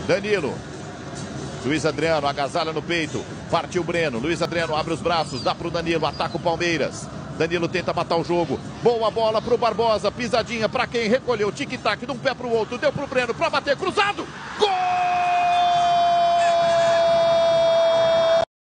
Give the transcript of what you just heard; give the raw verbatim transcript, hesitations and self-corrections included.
Danilo. Luiz Adriano, agasalha no peito. Partiu o Breno. Luiz Adriano abre os braços, dá pro Danilo, ataca o Palmeiras. Danilo tenta matar o jogo. Boa bola pro Barbosa, pisadinha pra quem? Recolheu, tic-tac de um pé pro outro, deu pro Breno pra bater, cruzou.